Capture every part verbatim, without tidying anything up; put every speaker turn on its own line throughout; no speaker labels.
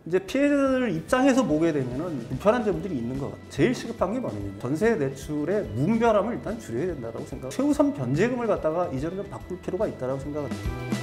이제 피해자들 입장에서 보게 되면은 불편한 점들이 있는 것 같아요. 제일 시급한 게 뭐냐면 전세 대출의 무분별함을 일단 줄여야 된다고 생각합니다. 최우선 변제금을 갖다가 이제는 좀 바꿀 필요가 있다고 생각합니다.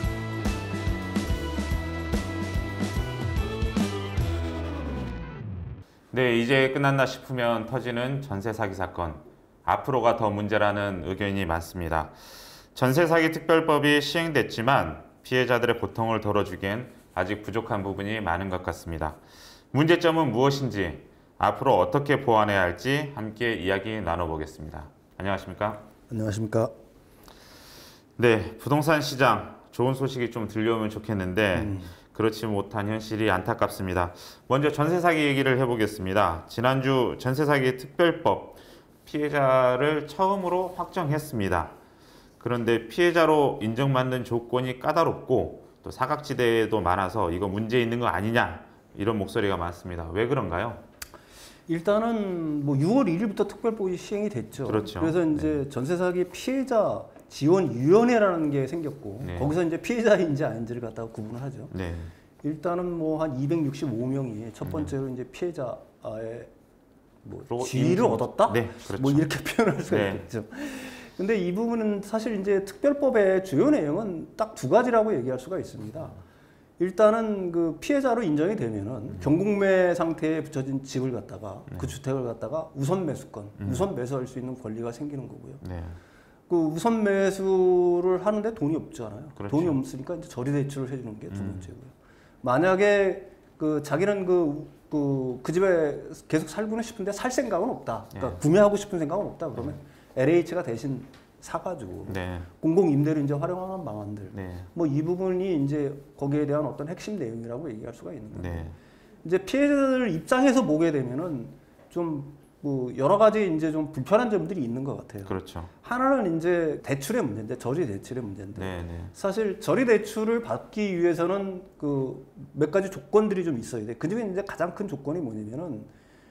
네, 이제 끝났나 싶으면 터지는 전세 사기 사건. 앞으로가 더 문제라는 의견이 많습니다. 전세 사기 특별법이 시행됐지만 피해자들의 고통을 덜어주기엔 아직 부족한 부분이 많은 것 같습니다. 문제점은 무엇인지, 앞으로 어떻게 보완해야 할지 함께 이야기 나눠보겠습니다. 안녕하십니까?
안녕하십니까?
네, 부동산 시장 좋은 소식이 좀 들려오면 좋겠는데
음.
그렇지 못한 현실이 안타깝습니다. 먼저 전세 사기 얘기를 해보겠습니다. 지난주 전세 사기 특별법 피해자를 처음으로 확정했습니다. 그런데 피해자로 인정받는 조건이 까다롭고 또 사각지대도 많아서 이거 문제 있는 거 아니냐 이런 목소리가 많습니다. 왜 그런가요?
일단은 뭐 유월 일일부터 특별법이 시행이 됐죠.
그렇죠.
그래서 이제
네.
전세 사기 피해자 지원위원회라는 게 생겼고
네.
거기서 이제 피해자인지 아닌지를 갖다가 구분을 하죠.
네.
일단은 뭐 한 이백육십오 명이 첫 번째로 음. 이제 피해자의 뭐 지위를
인정...
얻었다?
네, 그렇죠.
뭐 이렇게 표현할 수가
네.
있겠죠. 근데 이 부분은 사실 이제 특별법의 주요 내용은 딱 두 가지라고 얘기할 수가 있습니다. 일단은 그 피해자로 인정이 되면은 음. 경국매 상태에 붙여진 집을 갖다가 네. 그 주택을 갖다가 우선 매수권, 음. 우선 매수할 수 있는 권리가 생기는 거고요. 네. 그 우선 매수를 하는데 돈이 없잖아요. 그렇죠. 돈이 없으니까 이제 저리 대출을 해주는 게 두 번째고요. 음. 만약에 그 자기는 그, 그, 그 집에 계속 살고는 싶은데 살 생각은 없다. 그러니까 네. 구매하고 싶은 생각은 없다. 그러면 네. 엘에이치가 대신 사가지고 네. 공공임대를 이제 활용하는 방안들. 네. 뭐 이 부분이 이제 거기에 대한 어떤 핵심 내용이라고 얘기할 수가 있는 건데. 네. 이제 피해자들 입장에서 보게 되면은 좀 뭐 여러 가지 이제 좀 불편한 점들이 있는 것 같아요.
그렇죠.
하나는 이제 대출의 문제인데, 저리 대출의 문제인데. 네, 네. 사실 저리 대출을 받기 위해서는 그 몇 가지 조건들이 좀 있어야 돼. 그 중에 이제 가장 큰 조건이 뭐냐면은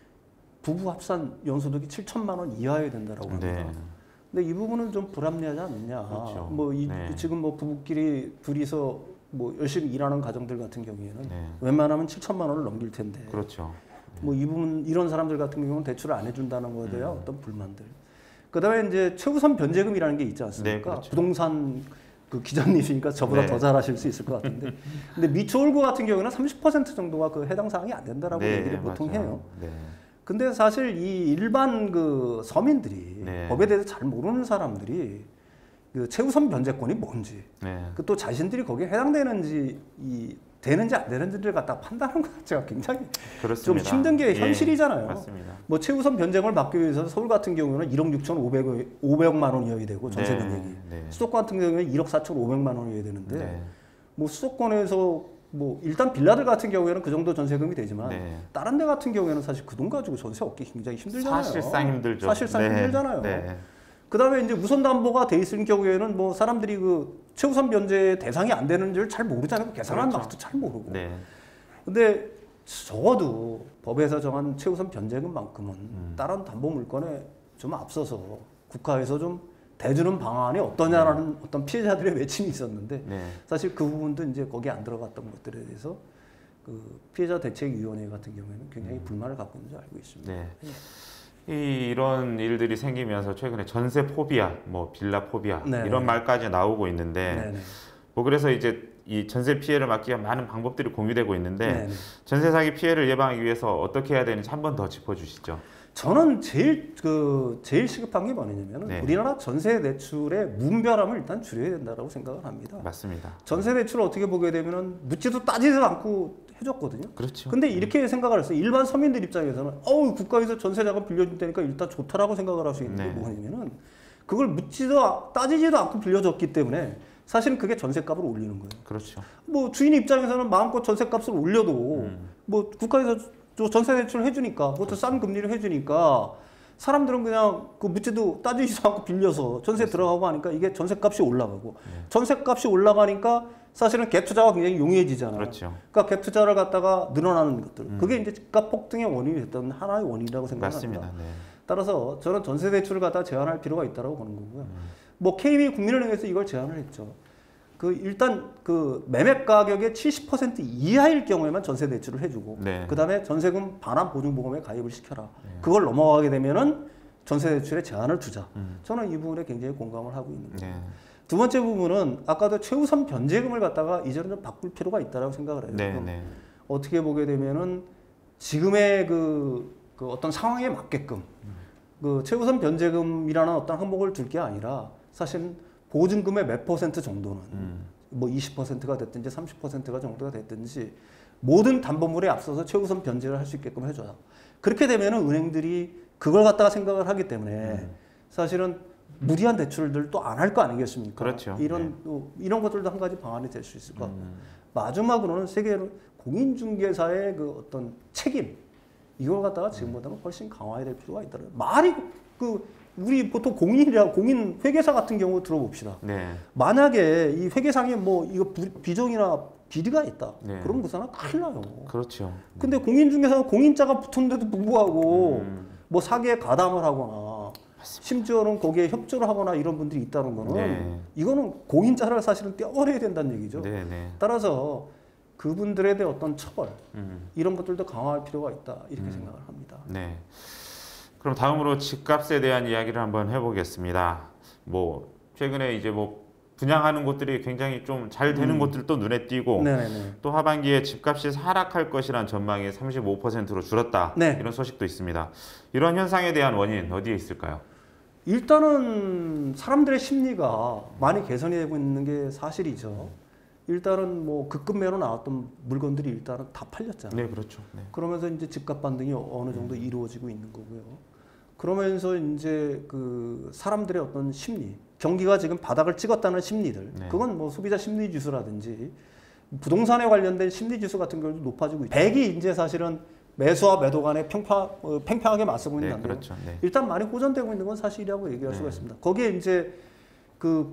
부부 합산 연소득이 칠천만 원 이하여야 된다라고 합니다. 네. 근데 이 부분은 좀 불합리하지 않느냐. 그렇죠. 뭐 이, 네. 지금 뭐 부부끼리 둘이서 뭐 열심히 일하는 가정들 같은 경우에는 네. 웬만하면 칠천만 원을 넘길 텐데.
그렇죠. 네.
뭐 이 부분 이런 사람들 같은 경우는 대출을 안 해준다는 거에 대한 음. 어떤 불만들. 그다음에 이제 최우선 변제금이라는 게 있지 않습니까? 네, 그렇죠. 부동산 그 기자님이시니까 저보다 네. 더 잘 아실 수 있을 것 같은데. 근데 미추홀구 같은 경우는 삼십 퍼센트 정도가 그 해당 사항이 안 된다라고 네, 얘기를 보통 맞아요. 해요. 네. 근데 사실 이 일반 그 서민들이 네. 법에 대해서 잘 모르는 사람들이 그 최우선 변제권이 뭔지, 네. 그 또 자신들이 거기에 해당되는지 이 되는지 안 되는지를 갖다 판단하는 것 자체가 굉장히 그렇습니다. 좀 힘든 게 현실이잖아요. 예, 맞습니다. 뭐 최우선 변제권을 받기 위해서 서울 같은 경우는 일억 육천오백만 원이어야 되고 전세 금액이 네, 네. 수도권 같은 경우는 일억 사천오백만 원이어야 되는데 네. 뭐 수도권에서 뭐 일단 빌라들 같은 경우에는 그 정도 전세금이 되지만 네. 다른 데 같은 경우에는 사실 그 돈 가지고 전세 얻기 굉장히 힘들잖아요.
사실상 힘들죠.
사실상
네.
힘들잖아요.
네.
그다음에 이제 우선 담보가 돼 있을 경우에는 뭐 사람들이 그 최우선 변제 대상이 안 되는 줄 잘 모르잖아요. 계산하는
그렇죠.
맛도 잘 모르고.
네.
근데 적어도 법에서 정한 최우선 변제금만큼은 음. 다른 담보 물건에 좀 앞서서 국가에서 좀 대주는 방안이 어떠냐라는 네. 어떤 피해자들의 외침이 있었는데 네. 사실 그 부분도 이제 거기에 안 들어갔던 것들에 대해서 그 피해자 대책위원회 같은 경우에는 굉장히 음. 불만을 갖고 있는 줄 알고 있습니다. 네. 네.
이, 이런 일들이 생기면서 최근에 전세 포비아, 뭐 빌라 포비아 네네. 이런 말까지 나오고 있는데 네네. 뭐 그래서 이제 이 전세 피해를 막기 위한 많은 방법들이 공유되고 있는데 네네. 전세 사기 피해를 예방하기 위해서 어떻게 해야 되는지 한 번 더 짚어주시죠.
저는 제일 그 제일 시급한 게 뭐냐면 네. 우리나라 전세 대출의 무분별함을 일단 줄여야 된다고 생각을 합니다.
맞습니다.
전세 대출을 어떻게 보게 되면은 묻지도 따지지도 않고 해줬거든요.
그렇죠.
근데 이렇게 음. 생각을 했어요. 일반 서민들 입장에서는 어우 국가에서 전세 자금 빌려줄 테니까 일단 좋다라고 생각을 할 수 있는 네. 게 뭐냐면은 그걸 묻지도 따지지도 않고 빌려줬기 때문에 사실은 그게 전세값을 올리는 거예요.
그렇죠.
뭐 주인 입장에서는 마음껏 전세값을 올려도 음. 뭐 국가에서 전세 대출을 해주니까 그것도 싼 금리를 해주니까 사람들은 그냥 그 묻지도 따지지도 않고 빌려서 전세 그렇습니다. 들어가고 하니까 이게 전세값이 올라가고 네. 전세값이 올라가니까 사실은 갭 투자가 굉장히 용이해지잖아요.
그렇죠.
그러니까 갭 투자를 갖다가 늘어나는 것들. 음. 그게 이제 집값 폭등의 원인이 됐던 하나의 원인이라고 생각합니다.
맞습니다. 네.
따라서 저는 전세 대출을 갖다 제한할 필요가 있다고 보는 거고요. 음. 뭐 케이비 국민은행에서 이걸 제안을 했죠. 그 일단 그 매매 가격의 칠십 퍼센트 이하일 경우에만 전세 대출을 해주고
네.
그다음에 전세금 반환 보증보험에 가입을 시켜라.
네.
그걸 넘어가게 되면은 전세 대출에 제한을 두자.
음.
저는 이 부분에 굉장히 공감을 하고 있는 거예요.
네.
두 번째 부분은 아까도 최우선 변제금을 갖다가 이제는 좀 바꿀 필요가 있다고 생각을 해요.
네, 네.
어떻게 보게 되면은 지금의 그, 그 어떤 상황에 맞게끔
음.
그 최우선 변제금이라는 어떤 항목을 둘 게 아니라 사실 보증금의 몇 퍼센트 정도는
음.
뭐 이십 퍼센트가 됐든지 삼십 퍼센트가 정도가 됐든지 모든 담보물에 앞서서 최우선 변제를 할 수 있게끔 해줘야. 그렇게 되면은 은행들이 그걸 갖다가 생각을 하기 때문에
음.
사실은 무리한 대출들도 안 할 거 아니겠습니까?
그렇죠.
이런
네.
또 이런 것들도 한 가지 방안이 될 수 있을 것 같고
음.
마지막으로는 세계로 공인중개사의 그 어떤 책임 이걸 갖다가 지금보다는 훨씬 강화해야 될 필요가 있다. 말이 그 우리 보통 공인이라 공인 회계사 같은 경우 들어봅시다.
네.
만약에 이 회계상에 뭐 이거 부, 비정이나 비리가 있다.
네.
그럼 그 사람 큰일 나요.
그렇죠.
근데 공인중개사는 공인자가 붙었는데도 불구하고
음.
뭐 사기에 가담을 하거나 심지어는 거기에 협조를 하거나 이런 분들이 있다는 거는
네.
이거는 공인자를 사실은 떼어버려야 된다는 얘기죠.
네, 네.
따라서 그분들에 대한 어떤 처벌
음.
이런 것들도 강화할 필요가 있다 이렇게
음.
생각을 합니다.
네. 그럼 다음으로 집값에 대한 이야기를 한번 해보겠습니다. 뭐 최근에 이제 뭐 분양하는 곳들이 굉장히 좀 잘 되는
음.
곳들도 눈에 띄고
네네네.
또 하반기에 집값이 하락할 것이란 전망이 삼십오 퍼센트로 줄었다.
네.
이런 소식도 있습니다. 이런 현상에 대한 원인 어디에 있을까요?
일단은 사람들의 심리가 많이 개선이 되고 있는 게 사실이죠. 일단은 뭐 급급매로 나왔던 물건들이 일단은 다 팔렸잖아요.
네, 그렇죠. 네.
그러면서 이제 집값 반등이 어느 정도 이루어지고 있는 거고요. 그러면서 이제 그 사람들의 어떤 심리, 경기가 지금 바닥을 찍었다는 심리들,
네.
그건 뭐 소비자 심리 지수라든지 부동산에 관련된 심리 지수 같은 경우도 높아지고 있고, 백이 이제 사실은 매수와 매도 간에 평평, 어, 팽팽하게 맞서고
네,
있는데
그렇죠. 네.
일단 많이 호전되고 있는 건 사실이라고 얘기할
네.
수가 있습니다. 거기에 이제 그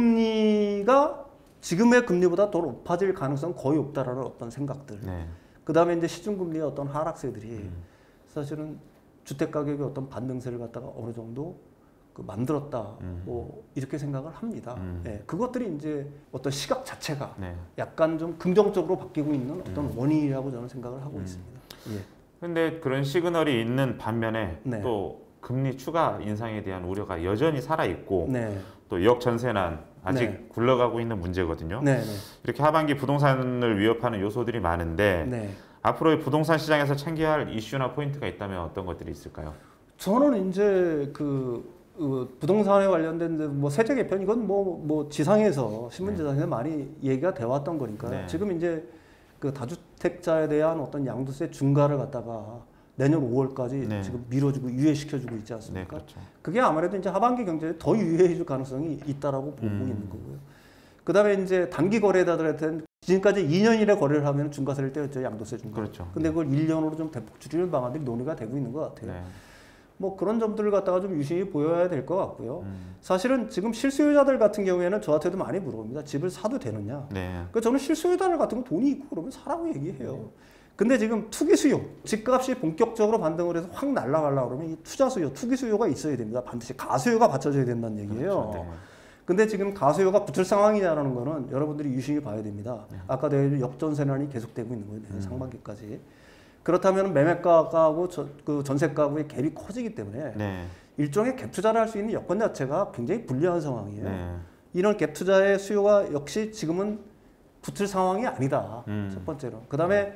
고금리가 지금의 금리보다 더 높아질 가능성 거의 없다라는 어떤 생각들.
네.
그 다음에 이제 시중금리의 어떤 하락세들이
음.
사실은 주택 가격의 어떤 반등세를 갖다가 어느 정도 그 만들었다.
음.
뭐 이렇게 생각을 합니다.
음.
예, 그것들이 이제 어떤 시각 자체가
네.
약간 좀 긍정적으로 바뀌고 있는 어떤
음.
원인이라고 저는 생각을 하고
음.
있습니다. 예.
근데 그런 시그널이 있는 반면에
네.
또 금리 추가 인상에 대한 우려가 여전히 살아 있고
네.
또 역전세난 아직
네.
굴러가고 있는 문제거든요.
네. 네.
이렇게 하반기 부동산을 위협하는 요소들이 많은데
네.
앞으로의 부동산 시장에서 챙겨야 할 이슈나 포인트가 있다면 어떤 것들이 있을까요?
저는 이제 그, 그 부동산에 관련된 뭐 세제 개편 이건 뭐, 뭐 지상에서 신문지상에서 네. 많이 얘기가 돼 왔던 거니까요.
네.
지금 이제 그 다주택자에 대한 어떤 양도세 중과를 갖다가 내년 오월까지
네.
지금 미뤄주고 유예시켜주고 있지 않습니까?
네, 그렇죠.
그게 아무래도 이제 하반기 경제에 더 유예해줄 가능성이 있다라고 보고
음.
있는 거고요. 그 다음에 이제 단기 거래자들한테는 지금까지 이 년 이내 거래를 하면 중과세를 떼었죠, 양도세 중과.
그렇죠.
근데 그걸 일 년으로 좀 대폭 줄이는 방안들이 논의가 되고 있는 것 같아요.
네.
뭐 그런 점들을 갖다가 좀 유심히 보여야 될 것 같고요.
음.
사실은 지금 실수요자들 같은 경우에는 저한테도 많이 물어봅니다. 집을 사도 되느냐.
네.
그 저는 실수요자들 같은 거 돈이 있고 그러면 사라고 얘기해요. 근데 지금 투기 수요, 집값이 본격적으로 반등을 해서 확 날아가려고 그러면 이 투자 수요, 투기 수요가 있어야 됩니다. 반드시 가수요가 받쳐져야 된다는 얘기예요.
그렇죠. 네.
근데 지금 가수요가 붙을 상황이냐라는 거는 여러분들이 유심히 봐야 됩니다.
네.
아까 내가 역전세난이 계속되고 있는 거예요.
음.
상반기까지. 그렇다면 매매가하고 저, 그 전세가하고의 갭이 커지기 때문에
네. 일종의
갭 투자를 할 수 있는 여건 자체가 굉장히 불리한 상황이에요.
네.
이런 갭 투자의 수요가 역시 지금은 붙을 상황이 아니다.
음.
첫 번째로. 그 다음에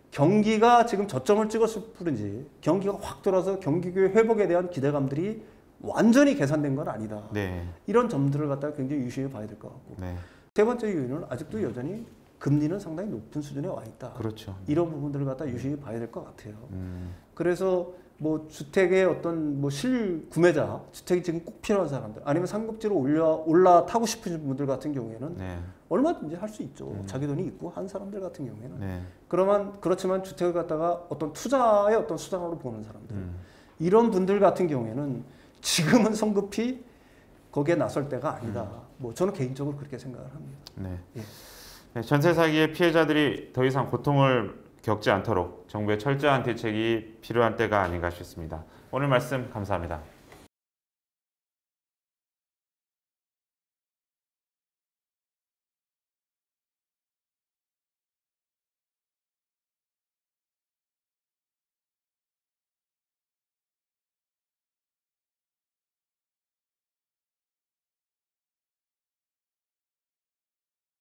경기가 지금 저점을 찍었을 뿐이지 경기가 확 돌아서 경기의 회복에 대한 기대감들이 완전히 계산된 건 아니다.
네.
이런 점들을 갖다가 굉장히 유심히 봐야 될 것 같고.
네.
세 번째 이유는 아직도 여전히 금리는 상당히 높은 수준에 와 있다.
그렇죠.
이런 부분들을 갖다 유심히 봐야 될 것 같아요.
음.
그래서 뭐 주택의 어떤 뭐 실구매자, 주택이 지금 꼭 필요한 사람들, 아니면 상급지로 올려 올라타고 싶으신 분들 같은 경우에는
네.
얼마든지 할 수 있죠.
음.
자기 돈이 있고 한 사람들 같은 경우에는.
네.
그러면 그렇지만 주택을 갖다가 어떤 투자의 어떤 수단으로 보는 사람들,
음.
이런 분들 같은 경우에는 지금은 성급히 거기에 나설 때가 아니다.
음.
뭐 저는 개인적으로 그렇게 생각을 합니다.
네.
예.
네, 전세 사기의 피해자들이 더 이상 고통을 겪지 않도록 정부의 철저한 대책이 필요한 때가 아닌가 싶습니다. 오늘 말씀 감사합니다.